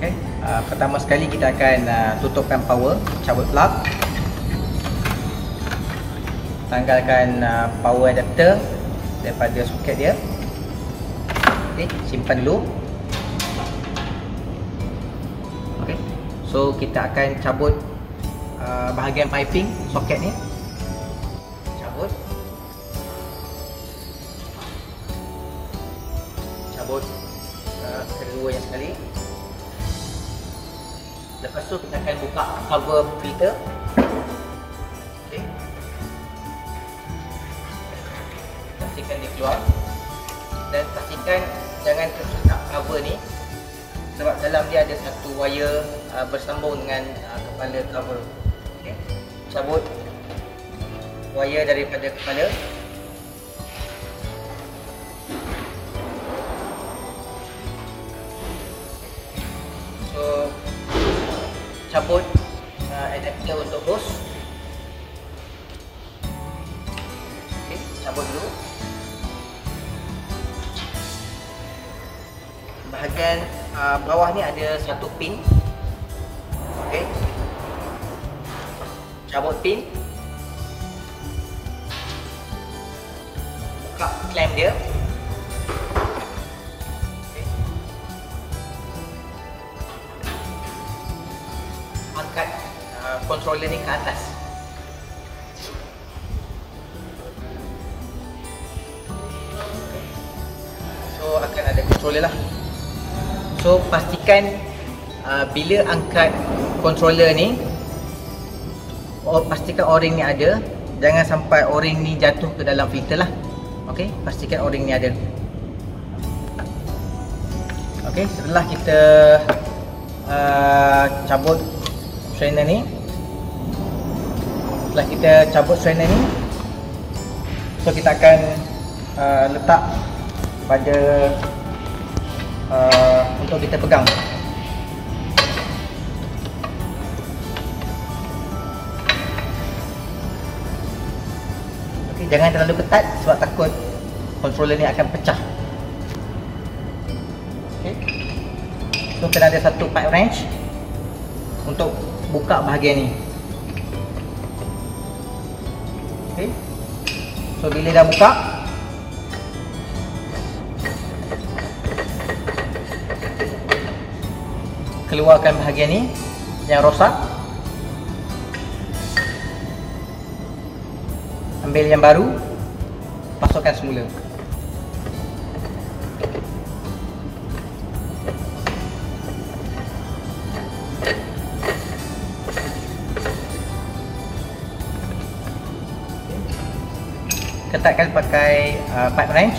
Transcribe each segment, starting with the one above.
Okay. Pertama sekali kita akan tutupkan power, cabut plug, tanggalkan power adapter daripada soket dia. Okay. Simpan dulu. Okay. So kita akan cabut bahagian piping soket ni. Cabut keduanya sekali. Lepas tu kita akan buka cover filter. Okay. Pastikan dia keluar. Dan pastikan jangan terletak cover ni, sebab dalam dia ada satu wire bersambung dengan kepala cover. Okay. Cabut wire daripada kepala. So cabut adapter untuk hose. Okay, cabut dulu. Bahagian bawah ni ada satu pin. Okay. Cabut pin. Buka clamp dia. Okay. Angkat controller ni ke atas. So akan ada controller lah. So pastikan bila angkat controller ni, pastikan o-ring ni ada. Jangan sampai o-ring ni jatuh ke dalam filter lah. Okey, pastikan o-ring ni ada. Okey, setelah kita cabut strainer ni, setelah kita cabut strainer ni, so kita akan letak pada untuk kita pegang. Okay, jangan terlalu ketat sebab takut controller ni akan pecah. Okay. So kena ada satu pipe wrench untuk buka bahagian ni. Okay. So bila dah buka, keluarkan bahagian ni yang rosak, ambil yang baru, masukkan semula. Ketatkan pakai pipe wrench.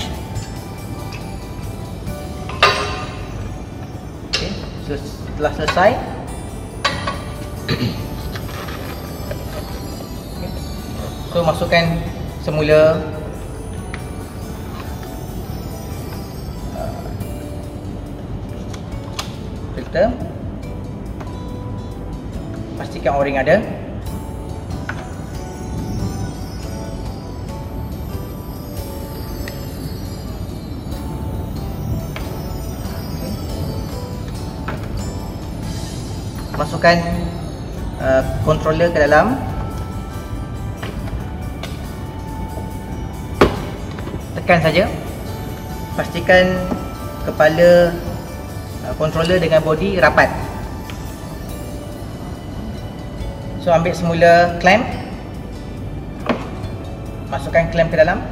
Okay. Setelah selesai, so masukkan semula filter. Pastikan o-ring ada. Masukkan controller ke dalam. Tekan saja. Pastikan kepala controller dengan body rapat. So ambil semula clamp. Masukkan clamp ke dalam.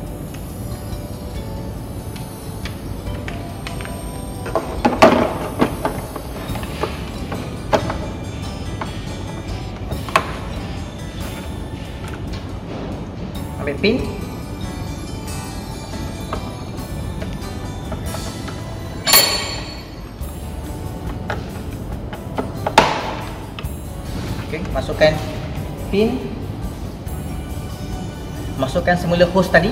Ambil pin. Okey, masukkan pin. Masukkan semula hose tadi.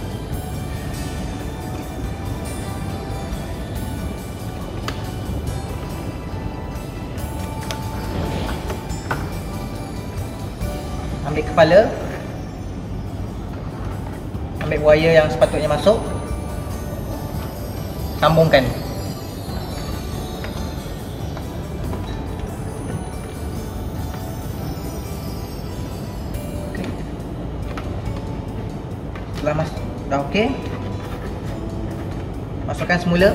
Ambil kepala. Ambil wire yang sepatutnya masuk, sambungkan. Setelah dah okey, masukkan semula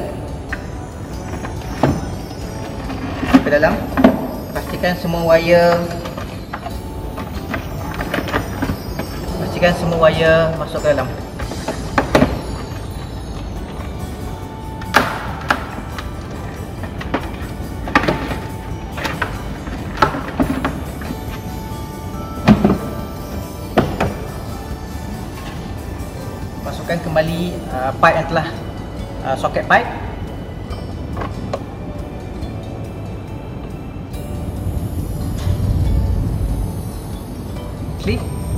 ke dalam. Pastikan semua wire masuk ke dalam. Masukkan kembali pipe yang telah soket pipe. Klik.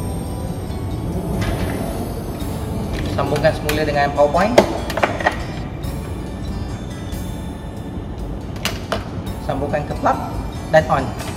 Sambungkan semula dengan power point. Sambungkan ke plug dan on.